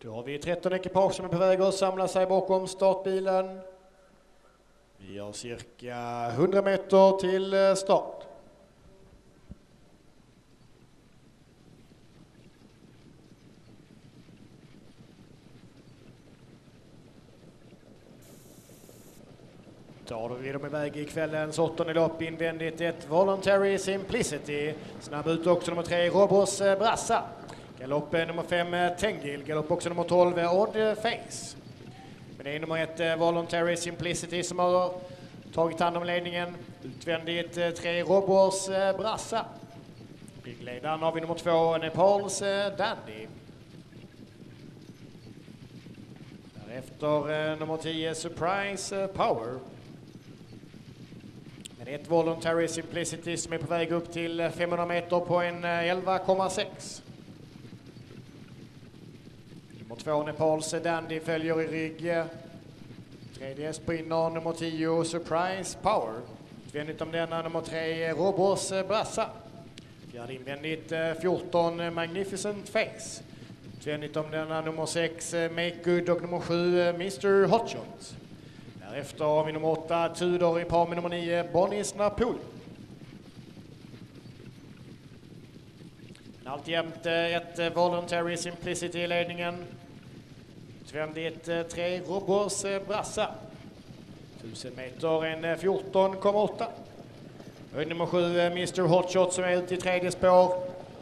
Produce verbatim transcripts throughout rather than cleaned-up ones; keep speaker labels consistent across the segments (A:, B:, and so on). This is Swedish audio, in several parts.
A: Då har vi tretton ekipage som är på väg att samla sig bakom startbilen. Vi har cirka hundra meter till start. Då är de iväg i kvällens åttonde lopp invändigt ett Voluntary Simplicity. Snabb ut också nummer tre Robos Brassa. Galopp nummer fem Tengil. Galopp också nummer tolv Odd Face. Men det är nummer ett Voluntary Simplicity som har tagit hand om ledningen. Utvändigt tre Robos Brassa. Byggledaren har vi nummer två Nepals Dandy. Därefter nummer tio Surprise Power. Men ett Voluntary Simplicity som är på väg upp till femhundra meter på en elva komma sex. Nummer två Nepals Dandy följer i rygg. Tredje sprinter nummer tio Surprise Power. Utvändigt om denna nummer tre Robos Brassa. Fjärde invändigt fjorton Magnificent Face. Utvändigt om denna nummer sex Make Good och nummer sju mister Hotshot. Därefter har vi nummer åtta Tudor i par med nummer nio Bonnies Napoli. Alltjämt ett Voluntary Simplicity i ledningen. Utvändigt tre Robos Brassa. tusen meter en fjorton komma åtta. Och nummer sju mister Hotshot som är ute i tredje spår.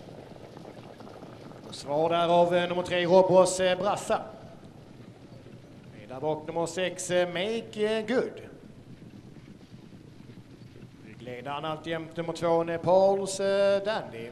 A: Och svar där av nummer tre Robos Brassa. Där bak nummer sex Make Good. Ryggledaren alltjämt nummer två Nepals Dandy.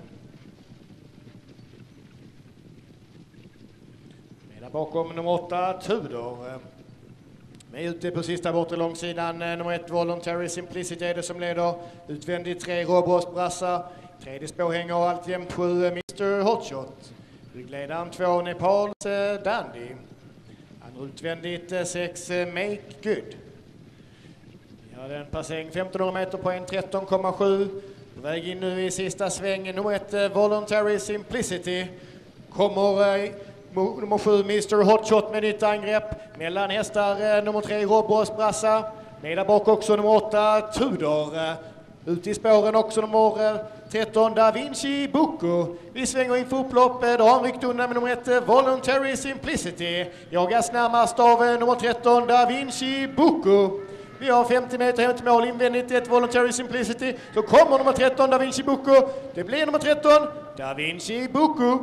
A: Där bakom nummer åtta Tudor. Med ute på sista bortre långsidan nummer ett Voluntary Simplicity är det som leder. Utvändigt tre Robos Brassa. Tredje spår hänger alltjämt sju mister Hotshot. Ryggledaren två Nepals Dandy. Utvändigt sex Make Good. Vi har en passering femtonhundra meter på en tretton komma sju. På väg in nu i sista svängen. Nummer ett Voluntary Simplicity. Kommer eh, nummer sju mister Hotshot med nytt angrepp. Mellan hästar eh, nummer tre Robos Brassa. Med där bak också nummer åtta Tudor. Eh, ut i spåren också nummer eh, tretton Da Vinci Bucco. Vi svänger in för upplopp. Då har han ryckt undan med nummer ett Voluntary Simplicity. Jagas närmast av nummer tretton Da Vinci Bucco. Vi har femtio meter hem till mål invändigt ett Voluntary Simplicity. Så kommer nummer tretton Da Vinci Bucco. Det blir nummer tretton Da Vinci Bucco.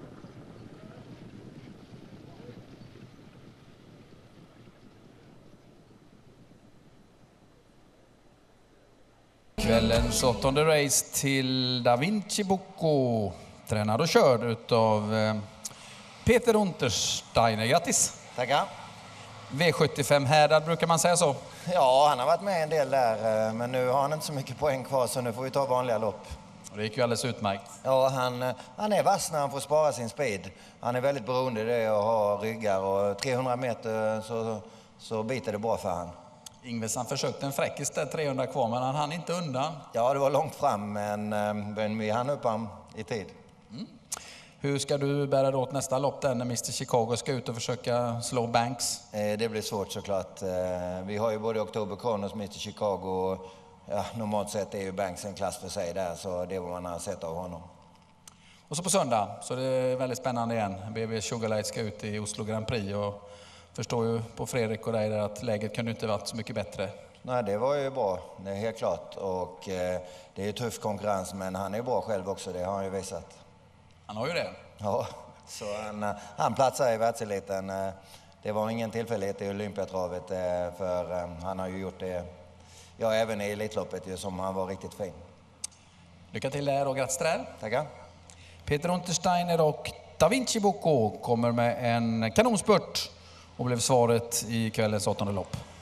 B: Kvällens åttonde race till Da Vinci Bucco. Tränad och körd utav eh, Peter Untersteiner. Grattis!
C: Tackar!
B: V sjuttiofem härdad, brukar man säga så?
C: Ja, han har varit med en del där, men nu har han inte så mycket poäng kvar så nu får vi ta vanliga lopp.
B: Det gick ju alldeles utmärkt.
C: Ja, han, han är vass när han får spara sin speed. Han är väldigt beroende i det och har ryggar och trehundra meter så, så biter det bra för han.
B: Ingves han försökte en fräckis där trehundra kvar men han hann inte undan.
C: Ja, det var långt fram men, men vi hann upp han i tid.
B: Mm. Hur ska du bära dig åt nästa lopp där när mister Chicago ska ut och försöka slå Banks?
C: Eh, det blir svårt såklart. Eh, vi har ju både Oktober Kronos och mister Chicago. Och, ja, normalt sett är ju Banks en klass för sig där så det var man har sett av honom.
B: Och så på söndag så det är väldigt spännande igen. B B Sugarlight ska ut i Oslo Grand Prix och förstår ju på Fredrik och dig där att läget kunde inte varit så mycket bättre.
C: Nej, det var ju bra. Det är helt klart. Och eh, det är ju tuff konkurrens men han är bra själv också. Det har han ju visat.
B: Han har ju det.
C: Ja, så han, han platsar i världseliten. Det var ingen tillfällighet i Olympiatravet för han har ju gjort det, ja även i Elitloppet som han var riktigt fin.
B: Lycka till där och grattis där.
C: Tackar.
B: Peter Untersteiner och Da Vinci Bucco kommer med en kanonspurt och blev svaret i kvällens åttonde lopp.